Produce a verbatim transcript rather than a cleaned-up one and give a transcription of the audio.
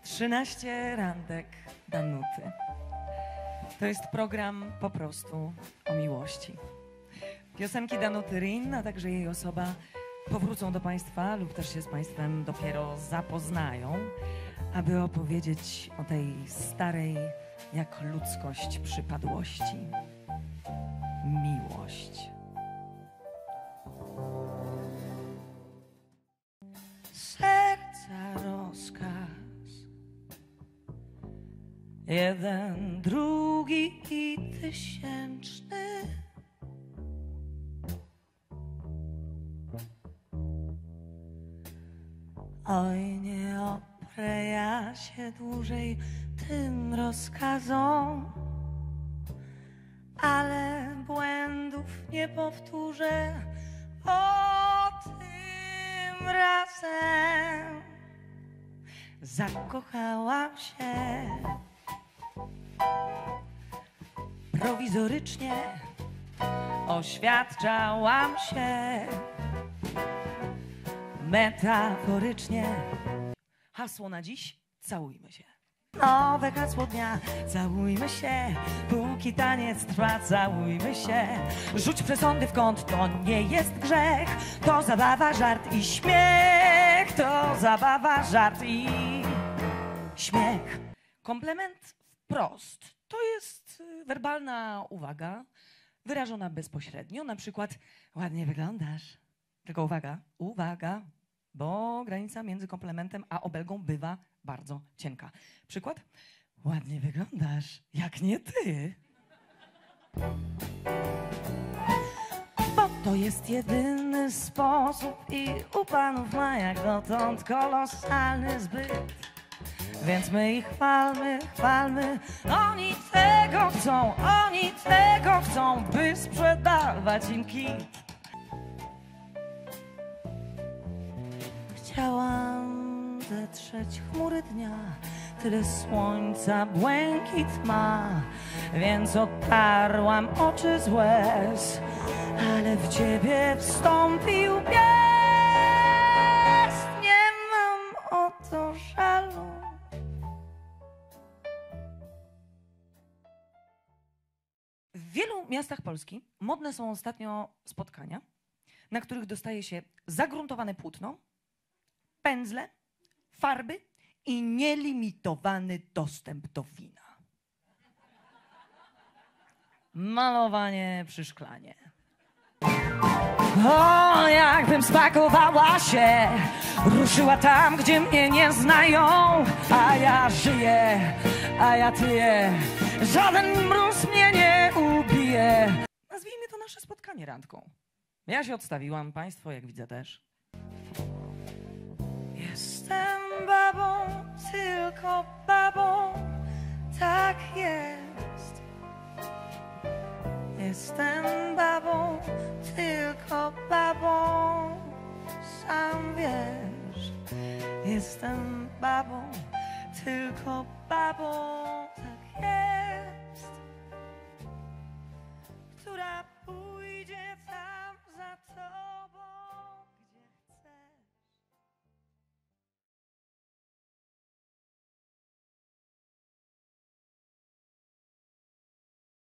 trzynaście randek Danuty. To jest program po prostu o miłości. Piosenki Danuty Rin, a także jej osoba powrócą do Państwa lub też się z Państwem dopiero zapoznają, aby opowiedzieć o tej starej jak ludzkość przypadłości. Miłość. Serca rozkaz. Jeden, drugi i tysięczny. Oj, nie oprę ja się dłużej tym rozkazom, ale błędów nie powtórzę o tym razem. Zakochałam się prowizorycznie, oświadczałam się metaforycznie. Hasło na dziś: całujmy się. Nowe hasło dnia: całujmy się, póki taniec trwa, całujmy się. Rzuć przesądy w kąt, to nie jest grzech. To zabawa, żart i śmiech. To zabawa, żart i śmiech. Komplement wprost to jest werbalna uwaga wyrażona bezpośrednio, na przykład: ładnie wyglądasz. Tylko uwaga, uwaga, bo granica między komplementem a obelgą bywa bardzo cienka. Przykład: ładnie wyglądasz, jak nie ty. Bo to jest jedyny sposób i u panów ma jak dotąd kolosalny zbyt. Więc my ich chwalmy, chwalmy. Oni tego chcą, oni tego chcą, by sprzedawać im kit. Chciałam zetrzeć chmury dnia, tyle słońca błękit ma, więc otarłam oczy z łez, ale w ciebie wstąpił pies. Nie mam o to żalu. W wielu miastach Polski modne są ostatnio spotkania, na których dostaje się zagruntowane płótno, pędzle, farby i nielimitowany dostęp do wina. Malowanie przy szklanie. O, jakbym spakowała się, ruszyła tam, gdzie mnie nie znają. A ja żyję, a ja tyję, żaden mróz mnie nie ubije. Nazwijmy to nasze spotkanie randką. Ja się odstawiłam, Państwo, jak widzę, też. Jestem babą, tylko babą, tak jest. Jestem babą, tylko babą, sam wiesz. Jestem babą, tylko babą.